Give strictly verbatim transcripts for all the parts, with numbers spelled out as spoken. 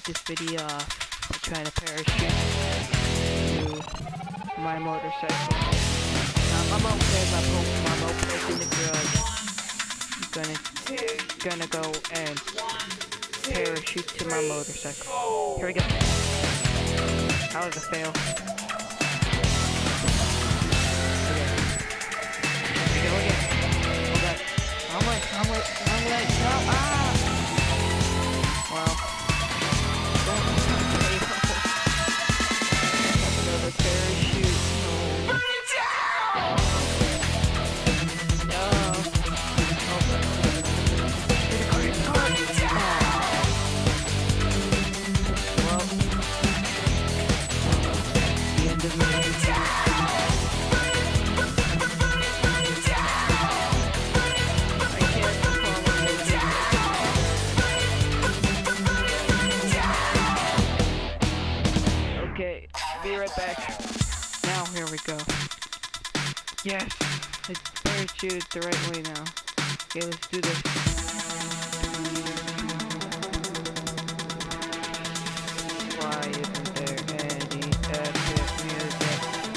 start this video off by trying to parachute to my motorcycle. Um, I'm okay with my Pokemon moped in the garage. I'm gonna, gonna go and parachute to my motorcycle. Here we go. That was a fail. Okay. Here we go again. Oh god. Oh my, oh my, oh my, no, ah! Well. Another parachute. No. Okay, be right back. Now, here we go. Yes, I parachuted the right way now. Okay, let's do this. Why isn't there any epic music?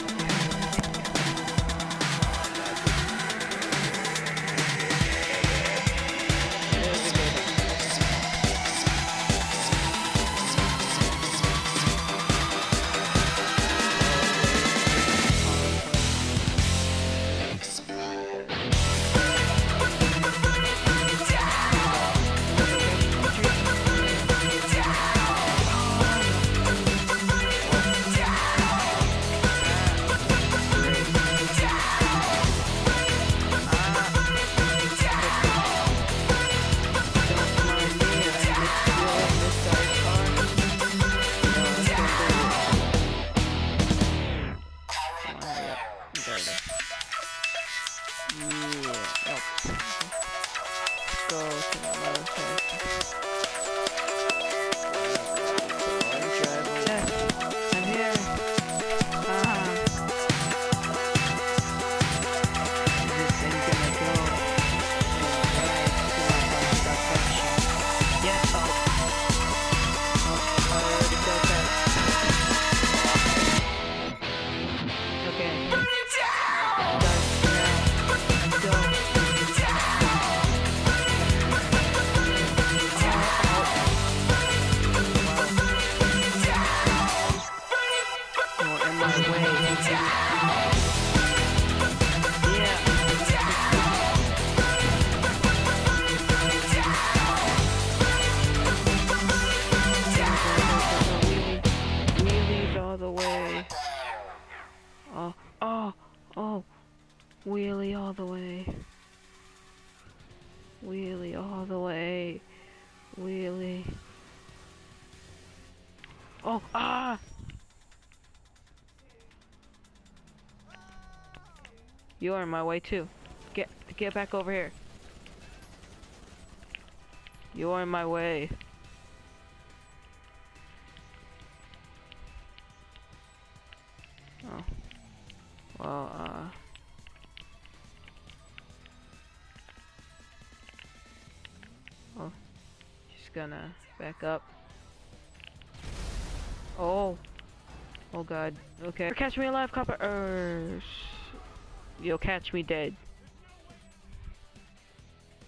Wheelie all the way. Wheelie all the way. Wheelie. Oh, ah! You are in my way too. Get, get back over here. You are in my way. Oh. Well, uh... Oh, just gonna back up. Oh, oh god. Okay, catch me alive, copper. Er, you'll catch me dead.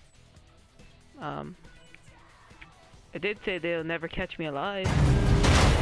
Um, I did say they'll never catch me alive.